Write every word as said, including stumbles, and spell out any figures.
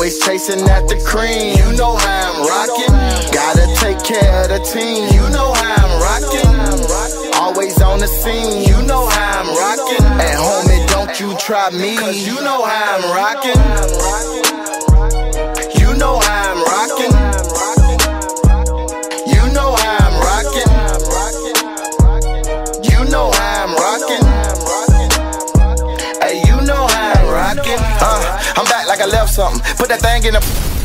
always chasing at the cream. You know how I'm rocking. Gotta take care of the team. You know how I'm rocking. Always on the scene. You know how I'm rocking. And homie, don't you try me, cause you know how I'm rocking. You know how I'm rocking. You know how I'm rocking. You know how I'm rocking. Hey, you know how I'm rocking. Uh, I'm back like I left something. Put that thing in the